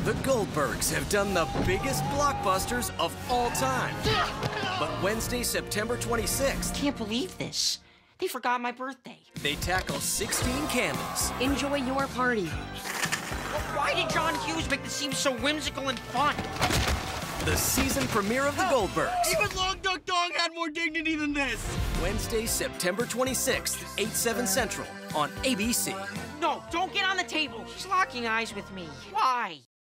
The Goldbergs have done the biggest blockbusters of all time. But Wednesday, September 26th... Can't believe this. They forgot my birthday. They tackle 16 candles. Enjoy your party. Why did John Hughes make this seem so whimsical and fun? The season premiere of The Goldbergs. Even Long Duck Dong had more dignity than this. Wednesday, September 26th, 8/7 Central on ABC. No, don't get on the table. She's locking eyes with me. Why?